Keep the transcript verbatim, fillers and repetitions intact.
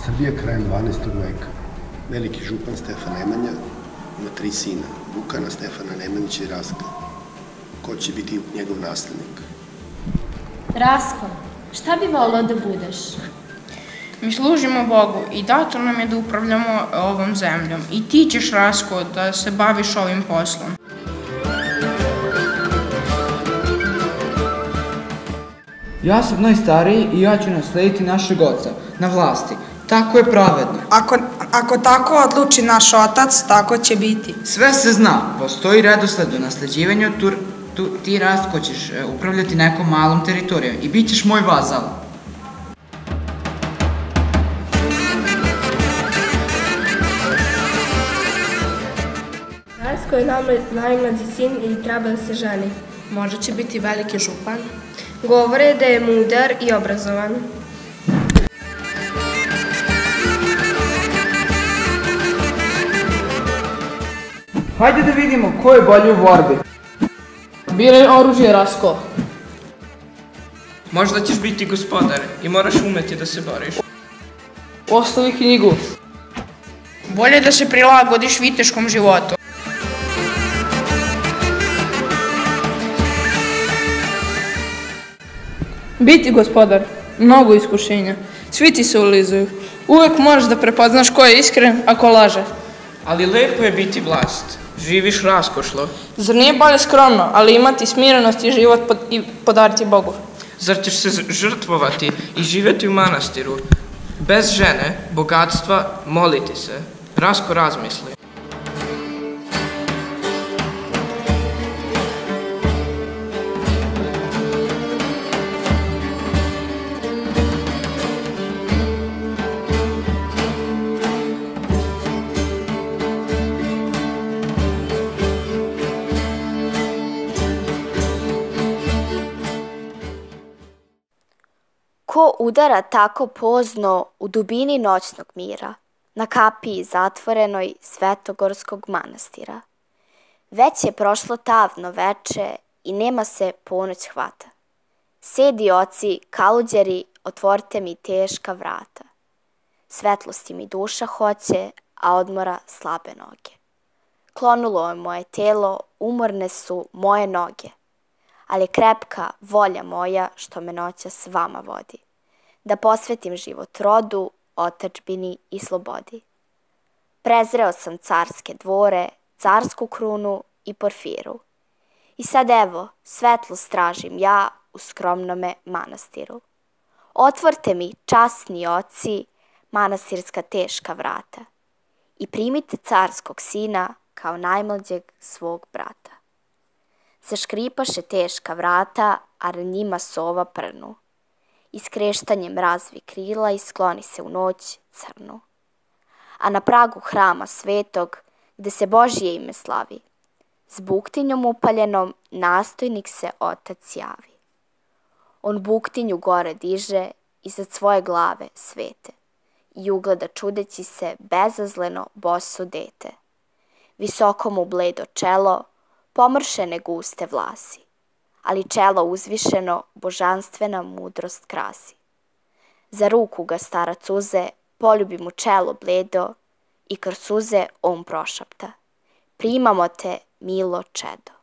Srbija krajem dvanaestog veka. Veliki župan Stefan Nemanja ima tri sina, Vukana, Stefana Nemanjića i Rastka. Ko će biti njegov naslednik? Rasko, šta bi volao da budeš? Mi služimo Bogu i dato nam je da upravljamo ovom zemljom. I ti ćeš, Rasko, da se baviš ovim poslom. Ja sam najstariji i ja ću naslediti našeg oca na vlasti. Tako je pravedno. Ako, ako tako odluči naš otac, tako će biti. Sve se zna. Postoji redosled u nasleđivanju. Tu, tu, ti, Rastko, ćeš upravljati nekom malom teritorijom i bit ćeš moj vazal. Rastko je najmlađi sin i treba da se ženi. Možda će biti veliki župan. Govore da je mudar i obrazovan. Hajde da vidimo ko je bolji u borbi. Biraj oružje, Rasko. Možda ćeš biti gospodar i moraš umeti da se boriš. Ostavi knjigu. Bolje da se prilagodiš viteškom životu. Biti gospodar, mnogo iskušenja. Svi ti se ulizuju. Uvek moraš da prepoznaš ko je iskren, a ko laže. Ali lepo je biti vlast. Živiš raskošlo. Zar nije bolje skromno, ali imati smirenost i život pod, i podariti Bogu? Zar ćeš se žrtvovati i živjeti u manastiru? Bez žene, bogatstva, moliti se. Rasko razmisli. Ko udara tako pozno u dubini noćnog mira, na kapiji zatvorenoj Svetogorskog manastira? Već je prošlo tavno veče i nema se ponoć hvata. Sedi, oci, kaluđeri, otvorite mi teška vrata. Svetlosti mi duša hoće, a odmora slabe noge. Klonulo je moje telo, umorne su moje noge, ali krepka volja moja što me noćas vama vodi, da posvetim život rodu, otadžbini i slobodi. Prezreo sam carske dvore, carsku krunu i porfiru. I sad evo, svetlost tražim ja u skromnome manastiru. Otvorte mi, časni oci, manastirska teška vrata i primite carskog sina kao najmlađeg svog brata. Zaškripaše teška vrata, a na njima sova prnu. Iskreštanjem razvi krila i skloni se u noć crnu. A na pragu hrama svetog, gde se Božje ime slavi, s buktinjom upaljenom nastojnik se otac javi. On buktinju gore diže iznad svoje glave svete i ugleda čudeći se bezazleno boso dete. Visoko mu bledo čelo, pomršene guste vlasi, ali čelo uzvišeno božanstvena mudrost krasi. Za ruku ga starac uze, poljubi mu čelo bledo i kroz suze on prošapta: primamo te, milo čedo.